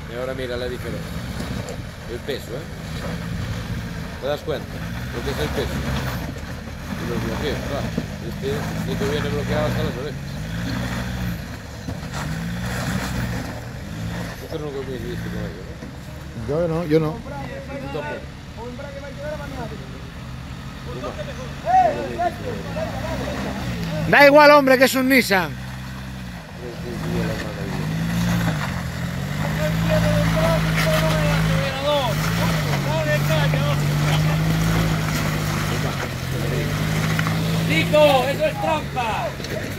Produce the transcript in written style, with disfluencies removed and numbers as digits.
Y ahora mira la diferencia. El peso, ¿eh? ¿Te das cuenta? Lo que es el peso. Y los bloqueos, claro. Este viene bloqueado hasta las orejas. Esto nunca coincidiste con ello, ¿no? Yo no. Tú tampoco. Da igual, hombre, que es un Nissan. Nico, eso es trampa.